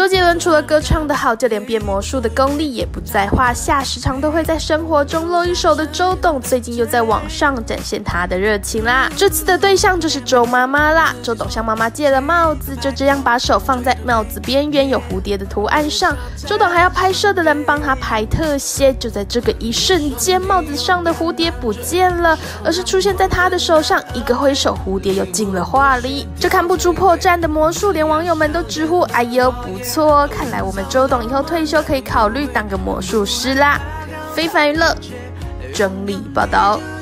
周杰伦除了歌唱得好，就连变魔术的功力也不在话下，时常都会在生活中露一手的周董，最近又在网上展现他的热情啦。这次的对象就是周妈妈啦。周董向妈妈借了帽子，就这样把手放在帽子边缘有蝴蝶的图案上。周董还要拍摄的人帮他拍特写，就在这个一瞬间，帽子上的蝴蝶不见了，而是出现在他的手上，一个挥手，蝴蝶又进了画里。这看不出破绽的魔术，连网友们都直呼哎呦不错，看来我们周董以后退休可以考虑当个魔术师啦。非凡娱乐整理报道。